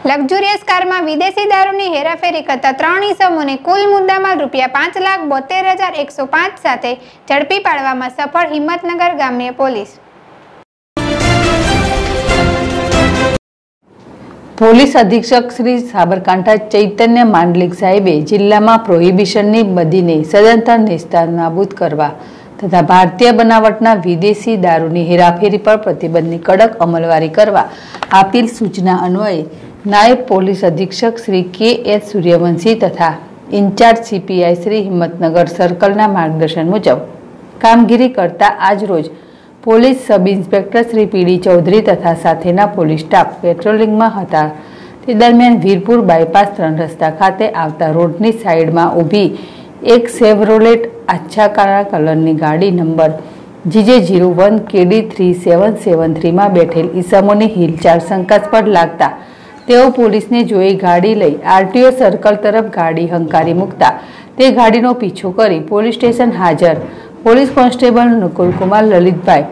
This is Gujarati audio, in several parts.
લક્ઝુરિયસ કારમાં વિદેશી દારૂની હેરાફેરી કરતા 3 ઇસમોને કુલ મુદ્દામાલ ₹5,72,105 સાથે ઝડપી પાડવામાં સફળ હિંમતનગર ગ્રામ્ય પોલીસ। પોલીસ અધિક્ષક શ્રી સાબરકાંઠા ચૈતન્ય માંડલિક સાહેબે જિલ્લામાં પ્રોહિબિશનની બદીને સદંતર નેસ્તનાબૂદ કરવા તથા ભારતીય બનાવટના વિદેશી દારૂની હેરાફેરી પર પ્રતિબંધની કડક અમલવારી કરવા આપેલ સૂચના અન્વયે નાયબ પોલીસ અધિક્ષક શ્રી કે.એસ. સૂર્યવંશી તથા ઇન્ચાર્જ સીપીઆઈ શ્રી હિંમતનગર સર્કલના માર્ગદર્શન મુજબ કામગીરી કરતા આજરોજ પોલીસ સબ ઇન્સ્પેક્ટર શ્રી પી.ડી. ચૌધરી તથા સાથેના પોલીસ સ્ટાફ પેટ્રોલિંગમાં હતા। તે દરમિયાન વીરપુર બાયપાસ 3 રસ્તા ખાતે આવતા રોડની સાઈડમાં ઊભી એક સેવરોલેટ આછા કાળા કલરની ગાડી નંબર GJ01 KD 3773 બેઠેલ ઈસમોની હિલચાલ શંકાસ્પદ લાગતા તેઓ પોલીસને જોઈ ગાડી લઈ આરટીઓ સર્કલ તરફ ગાડી હંકારી મૂકતા તે ગાડીનો પીછો કરી પોલીસ સ્ટેશન હાજર police constable Nukulkumar Lalitbhai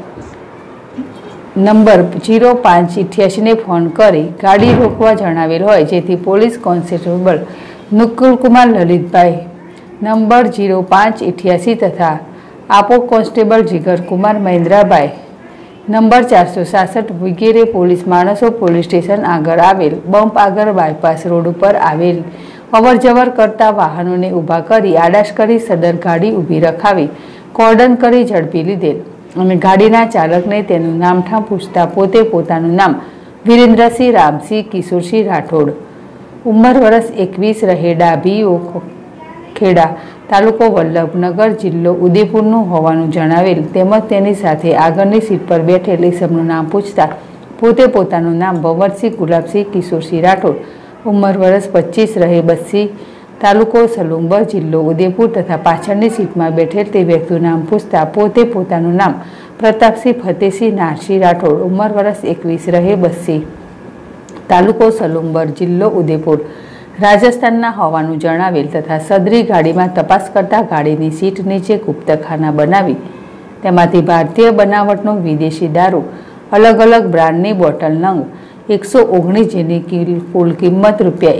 number 0588 ને ફોન કરી ગાડી રોકવા જણાવેલ હોય, જેથી police constable Nukulkumar Lalitbhai number 0588 તથા આપો કોન્સ્ટેબલ જીગરકુમાર મહેન્દ્રભાઈ નંબર 467 વગેરે પોલીસ માણસો પોલીસ સ્ટેશન આગળ આવેલ બમ્પ આગળ બાયપાસ રોડ ઉપર આવેલ અવરજવર કરતા વાહનોને ઊભા કરી આડાશ કરી સદર ગાડી ઊભી રખાવી કોર્ડન કરી ઝડપી લીધેલ અને ગાડીના ચાલકને તેનું નામઠામ પૂછતા પોતે પોતાનું નામ વિરેન્દ્રસિંહ રામસિંહ કિશોરસિંહ રાઠોડ, ઉંમર વર્ષ 21, રહે ડાભીઓ ખેડા, તાલુકો વલ્લભનગર, જિલ્લો ઉદયપુરનું હોવાનું જણાવેલ તેમજ તેની સાથે આગળની સીટ પર બેઠેલ ઈસમનું નામ પૂછતા પોતે પોતાનું નામ ભંવરસિંહ ગુલાબસિંહ કિશોરસિંહ રાઠોડ, ઉંમર વર્ષ 25, રહે બસ્સી, તાલુકો સલુંબર, જિલ્લો ઉદયપુર તથા પાછળની સીટમાં બેઠેલ તે વ્યક્તિનું નામ પૂછતા પોતે પોતાનું નામ પ્રતાપસિંહ ફતેહસિંહ નારસિંહ રાઠોડ, ઉંમર વર્ષ 21, રહે બસ્સી, તાલુકો સલુંબર, જિલ્લો ઉદયપુર, રાજસ્થાનના હોવાનું જણાવેલ તથા સદરી ગાડીમાં તપાસ કરતા ગાડીની સીટ નીચે ગુપ્તખાના બનાવી તેમાંથી ભારતીય બનાવટનો વિદેશી દારૂ અલગ અલગ બ્રાન્ડની બોટલ નંગ 119 જેની કુલ કિંમત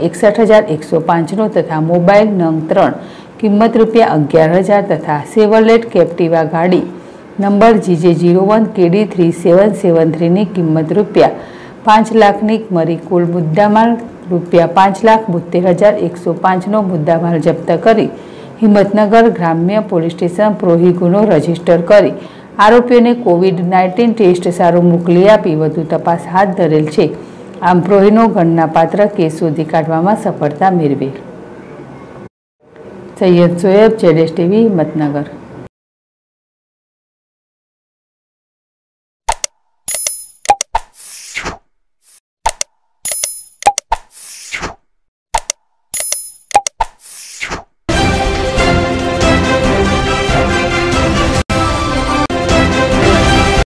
₹61,105 તથા મોબાઈલ નંગ 3 કિંમત ₹11,000 તથા સેવરલેટ કેપ્ટિવા ગાડી નંબર GJ01 KD 3773ની કિંમત ₹5 લાખની મળી કુલ મુદ્દામાલ ₹5,72,105નો મુદ્દામાલ જપ્ત કરી હિંમતનગર ગ્રામ્ય પોલીસ સ્ટેશન પ્રોહી ગુનો રજીસ્ટર કરી આરોપીઓને COVID-19 ટેસ્ટ સારું મોકલી આપી વધુ તપાસ હાથ ધરેલ છે। આમ પ્રોહીનો ગણનાપાત્ર કેસ શોધી કાઢવામાં સફળતા મેળવેલ। સૈયદ શોએબ, ZSTV, હિંમતનગર।